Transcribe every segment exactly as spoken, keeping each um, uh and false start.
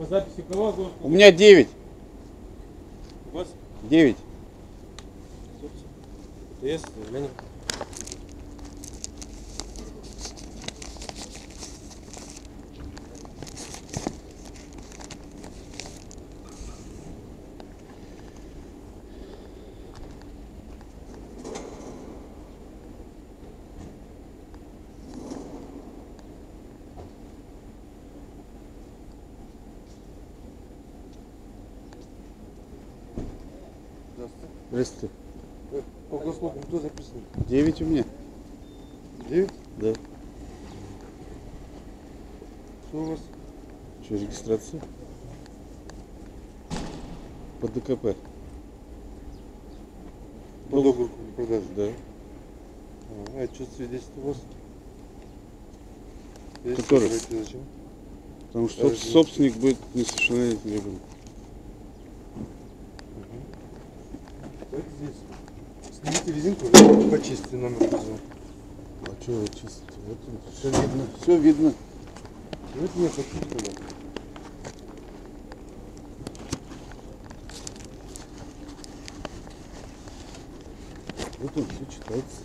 записи кого? У меня девять. У вас? девять. ТС, заявление. Здравствуйте. По госслугам кто записан? девять у меня. девять? Да. Что у вас? Что, регистрация? По ДКП. По договору продажи? Да. А, а что свидетельство у вас? Который? Зачем? Потому что Подожди. собственник будет несовершеннолетним ребенком. Давайте здесь. Снимите резинку, почистите номер вызова. А что вы чистите? Вот все видно. Все видно. Давайте мне почистить тогда. Вот он все читается.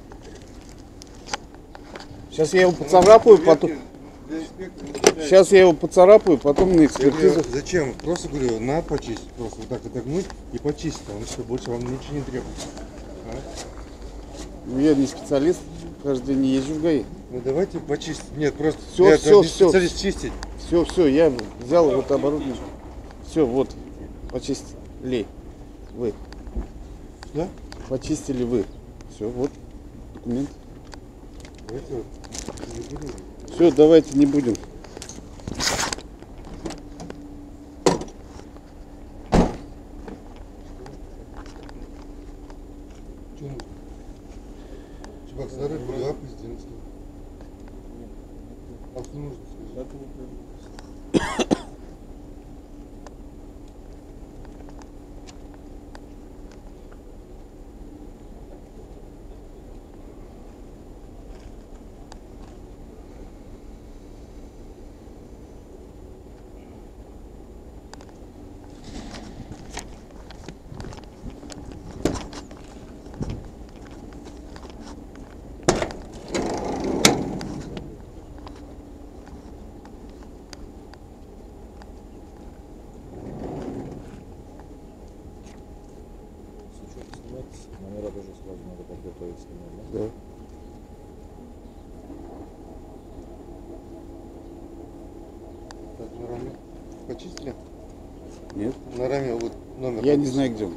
Сейчас я его поцарапаю, потом. Сейчас я его поцарапаю, потом на экспертизу. Зачем? Просто говорю, надо почистить. Просто вот так отогнуть и почистить. Потому что больше вам ничего не требуется. А? Ну я не специалист, каждый день не езжу в ГАИ. Ну давайте почистить. Нет, просто Все, я все, не все. специалист чистить. Все, все, я взял вот оборудование. Все, вот, почистили вы. Да? Почистили вы. Все, вот, документ. Давайте вот. Не будем. Все, давайте не будем. Что нужно? Чебоксары, Бурга, Президентский. А что нужно сказать? Номера тоже сразу надо подготовить снимать, да? Да. Так, на раме. Почистили? Нет. На раме вот номер. Я не знаю, где он.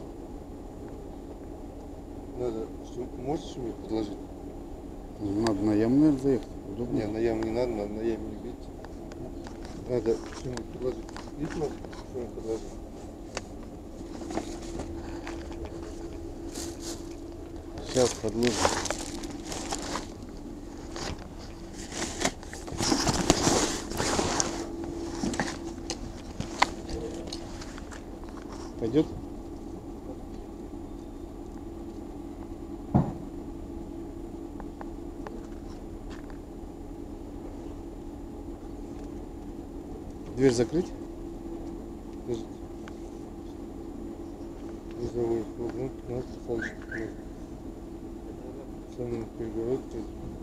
Надо, что, можете что мне предложить? Надо на яму, наверное, заехать. Удобно. Не, на яму не надо, надо на яме не бить. Надо что-нибудь предложить. Видите, может, что-нибудь предложить? Сейчас подложим. Пойдет? Дверь закрыть? Подождите. Грузовой фургон, пятнадцать посадочных мест. Ценные перегородки.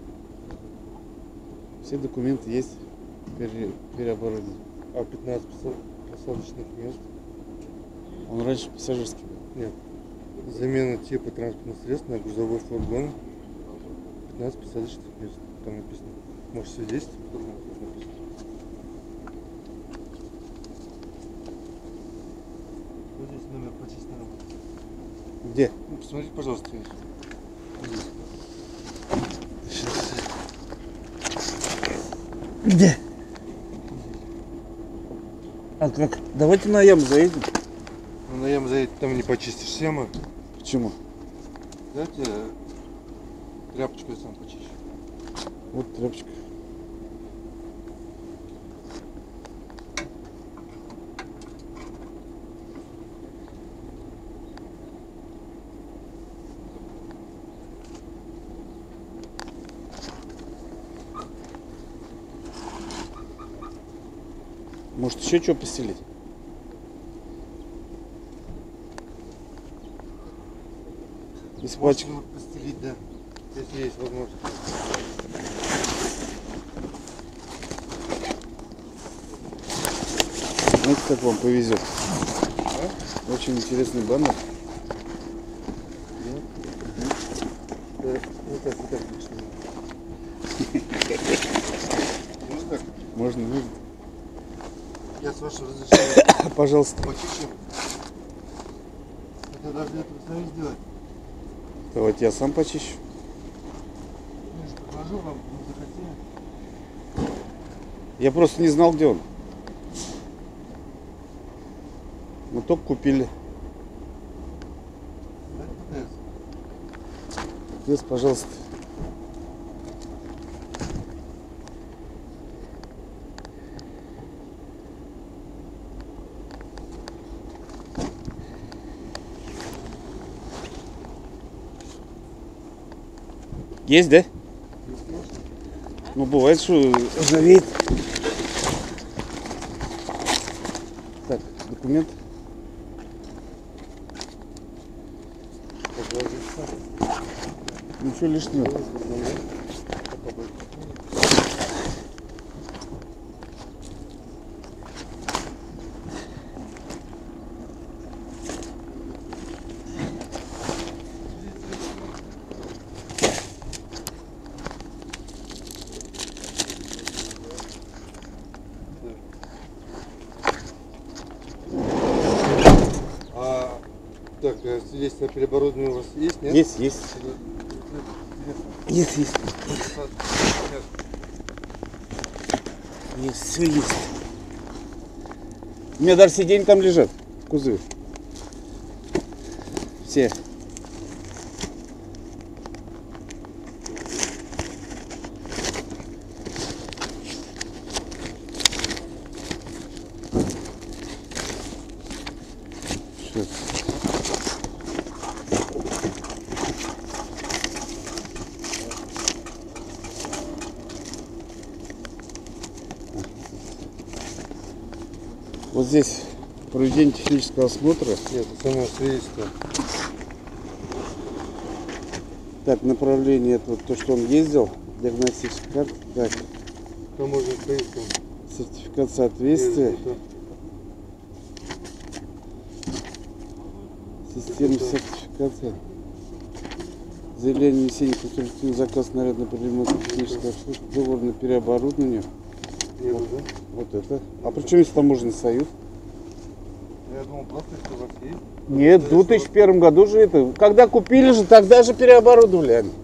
Все документы есть. Пере, переоборудование. А, пятнадцать посадочных мест. Он раньше пассажирский был. Нет. Замена типа транспортных средств на грузовой фургон. пятнадцать посадочных мест. Там написано. Может, свидетельство написано. Вот здесь номер почистного. Где? Ну, посмотрите, пожалуйста. Здесь. Сейчас. Где? А как? Давайте на яму заедем. Ну, на яму заедет, там не почистишь яму. Почему? Дайте тряпочку я сам почищу. Вот тряпочка. Может еще что постелить? Если Можете пачка. постелить, да, если есть возможность. Знаете, как вам повезет? А? Очень интересный баннер. Да, вот так, вот так лично. Можно так? Можно, можно. Я с вашего разрешения Пожалуйста. почищу. Это даже это сами сделать. Давайте я сам почищу. Я же предложил вам, не захотели. Я просто не знал, где он. Мы только купили. Давайте пытаемся. Yes, пожалуйста. Есть, да? Ну, бывает, что ржавеет. Так, документ. Ничего лишнего. А, так, а свидетельство о переоборудовании у вас есть, нет? Есть, есть. Есть, есть. Есть, все есть. У меня даже сиденья там лежат в кузове. Все. Сейчас. Вот здесь проведение технического осмотра. Нет, это самое свидетельство. Так, направление это вот то, что он ездил. Диагностическая карта. Так, Таможенный поездкам. сертификат соответствия. Система сертификации. Заявление внесения консультативный заказ нарядно по ремонту технического обслуживания, договор на переоборудование. Еду, да? Вот это. А при чем здесь таможенный союз? Я думал, просто если у вас есть. Нет, в две тысячи первом году же это. Когда купили же, тогда же переоборудовали они.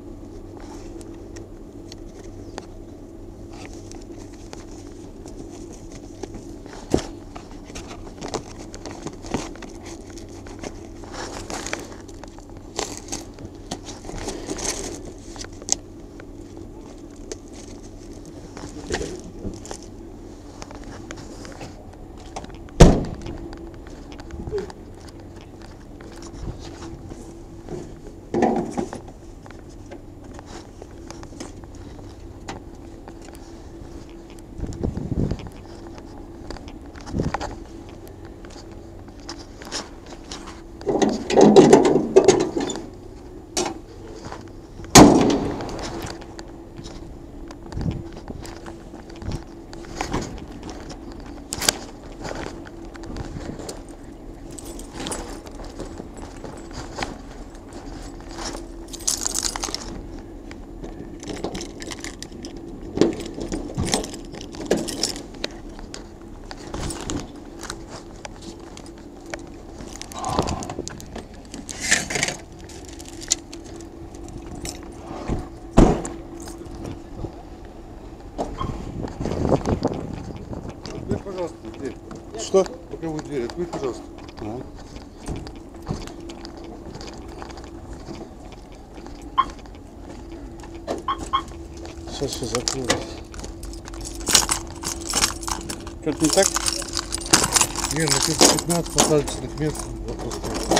Открыть, пожалуйста, дверь. Что? Боковую дверь, открыть, пожалуйста. А. Сейчас, сейчас закрою. Что-то не так? Не, написано пятнадцать посадочных мест. Вопрос.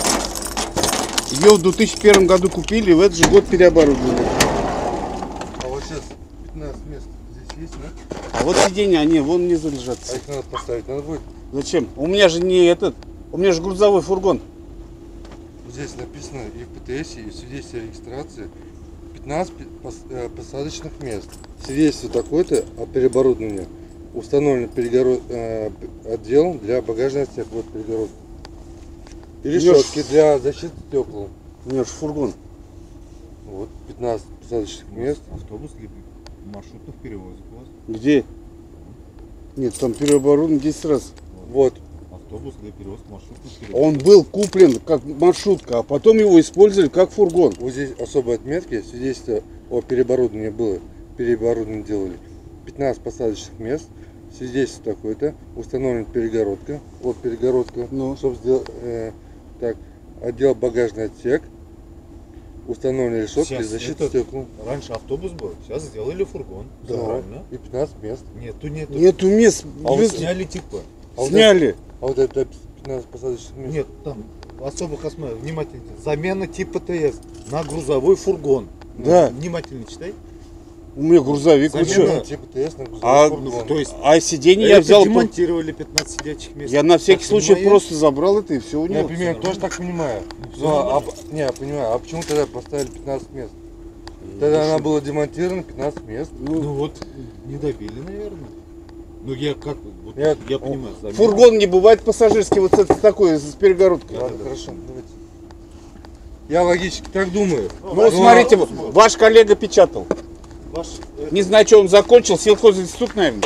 Ее в две тысячи первом году купили, в этот же год переоборудовали. А вот сейчас пятнадцать мест здесь есть, да? А вот сиденья, они вон внизу лежат. А их надо поставить, надо будет. Зачем? У меня же не этот, у меня же грузовой фургон. Вот здесь написано и в ПТС, и в свидетельстве о регистрации пятнадцать пос- э, посадочных мест. Свидетельство такое-то о переоборудовании. Установлен перегород, э, отдел для багажного отсека. Вот перегородка. И решетки для защиты стекла. У меня же фургон. Вот пятнадцать посадочных мест. Автобус для маршрутных перевозок у вас? Где? Нет, там переоборудован десять раз. Вот. Автобус для перевозки маршрутных перевозок. Он был куплен как маршрутка, а потом его использовали как фургон. Вот здесь особые отметки. Свидетельство о переоборудовании было. Переоборудование делали. пятнадцать посадочных мест. Свидетельство такое-то. Установлена перегородка. Вот перегородка. Ну. Чтобы сделать. Э, так. Отдел багажный отсек. Установлены решетки для Сейчас защиты это- стекла. Раньше автобус был, сейчас сделали фургон. Да. Правильно. И пятнадцать мест. Нету, нету. Нету мест. А вот без- сняли типа. А вот Сняли. А вот это пятнадцать посадочных мест. Нет, там особых основ. Внимательно. Замена типа ТС на грузовой фургон. Да. Внимательно читай. У меня грузовик. Вы Замена. чё? Типа ТС на грузовой А, фургон. То есть а сиденье я это взял. по- демонтировали пятнадцать сидячих мест. Я на всякий Так, случай понимаю. просто забрал это и все у Я него. примерно тоже так понимаю. всё Ну, а, нормально. а- не, я понимаю, а почему тогда поставили пятнадцать мест? Тогда она была демонтирована, пятнадцать мест. Ну вот, не добили, наверное. Ну я как, вот, Нет, я о, понимаю. замена. Фургон не бывает пассажирский, вот это такой с перегородкой. Ладно, хорошо, давайте. Я логически так думаю. Ну, Ну, смотрите, вот, ваш коллега печатал. Ваш, э, Не знаю, что он закончил, сельхозинститут, наверное.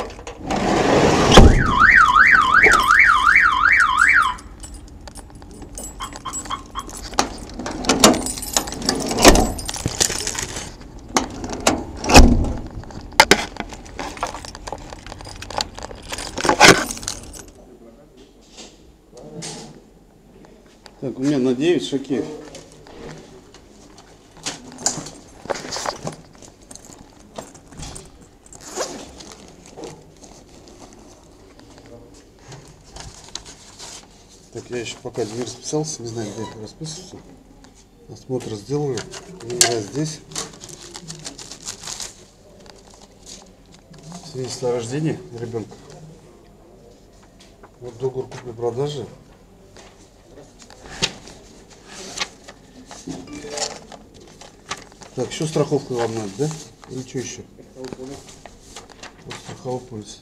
Так, у меня на девять шаги. Так, я еще пока не расписался, не знаю, где это расписываться. Осмотр сделали. Я здесь. Свидетельство о рождении ребенка. Вот договор купли-продажи. Так, еще страховку вам надо, да? Или что еще? Вот страховой полис.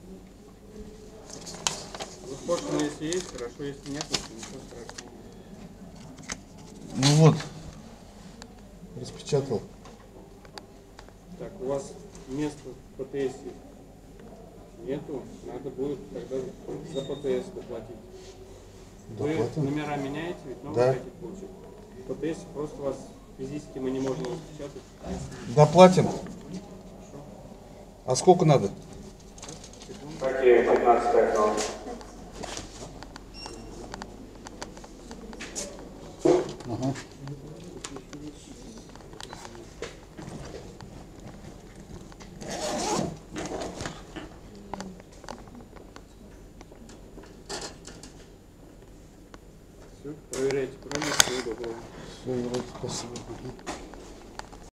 Пошлина, если есть, хорошо, если нет, то ничего страшного. Ну вот. Распечатал. Так, у вас места в ПТС нету, надо будет тогда за ПТС доплатить. Вы Доплатим? номера меняете, ведь новые Да. хотите получить. В ПТС просто вас физически мы не можем распечатать. Доплатим. А сколько надо? Окей, пятнадцать окно. Ага. Все, проверяйте, кроме всего доброго. Все, спасибо.